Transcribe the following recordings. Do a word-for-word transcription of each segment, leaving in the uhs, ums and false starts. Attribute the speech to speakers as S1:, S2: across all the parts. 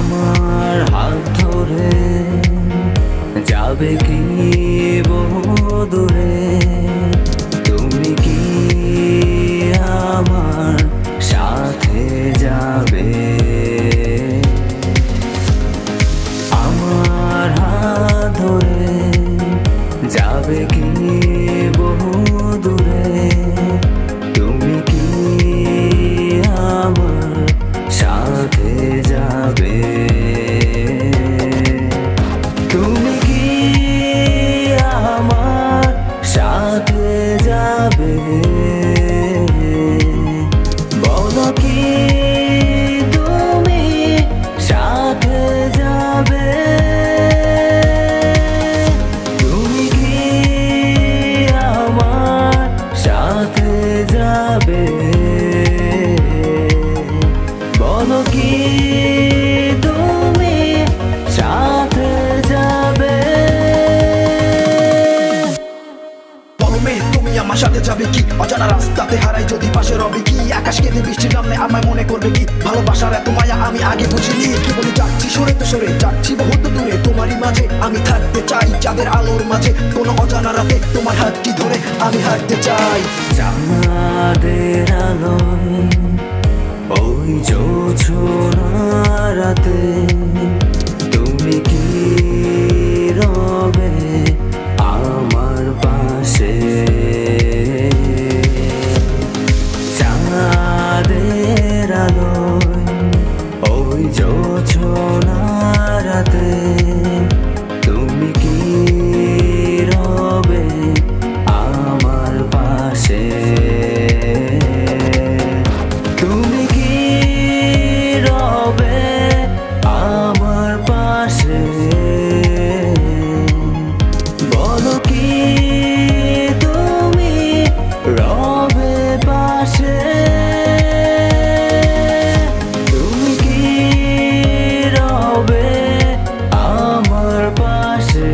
S1: আমার হাত ধরে যাবে কি বহু দূরে, তুমি কি আমার সাথে যাবে? আমার হাত ধরে যাবে কি বহু দূরে, তুমি কি আমার সাথে যাবে? তুমি কি আমার সাথে যাবে? বলো কি তুমি সাথে যাবে? তুমি কি আমার সাথে যাবে? বলো কি তুমি সাথে যাবে?
S2: তুমি আমার সাথে যাবে কি? অজানা রাস্তাতে হারাই যদি পাশে রবে কি? আকাশ কেঁদে বৃষ্টি নামলে আমায় মনে করবে কি? ভালোবাসার এত মায়া আমি আগে বুঝিনি। কি বলি যাচ্ছি সরে তো সরে, যাচ্ছি বহুত দূরে, তোমারই মাঝে আমি থাকতে চাই। চাঁদের আলোর মাঝে কোনো অজানা রাতে তোমার হাতটি ধরে আমি হাঁটতে চাই।
S1: চাঁদের আলোয় ওই জোছনা রাতে তুমি কি রবে আমার পাশে? চাঁদের আলোয় ওই জোছনা রাতে তুমি কি রবে আমার পাশে? তুমি কি রবে আমার পাশে? বলো কি তুমি রবে পাশে? তুমি কি রবে আমার পাশে?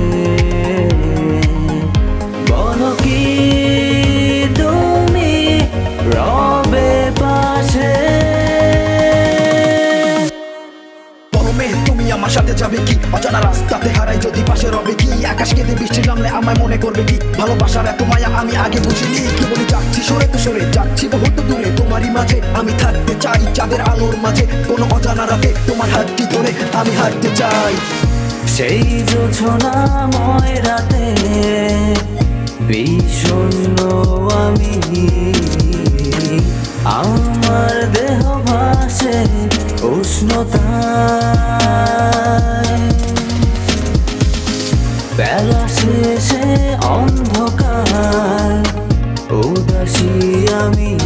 S1: বলো কি তুমি রবে পাশে?
S2: তুমি আমার সাথে যাবে কি? অজানা রাস্তাতে হারাই যদি পাশে রবে কি? আকাশ কেঁদে বৃষ্টি নামলে আমায় মনে করবে কি? ভালোবাসার এত মায়া আমি আগে বুঝিনি। কি বলি যাচ্ছি সরে তো সরে, যাচ্ছি বহুত দূরে, তোমারই মাঝে আমি থাকতে চাই। চাঁদের আলোর মাঝে কোনো অজানা রাতে তোমার হাতটি ধরে আমি হাঁটতে চাই।
S1: সেই জোছনাময় রাতে বিষণ্ণ আমি, আমার দেহ ভাসে উষ্ণতায়। বেলা শেষে অন্ধকার উদাসী আমি,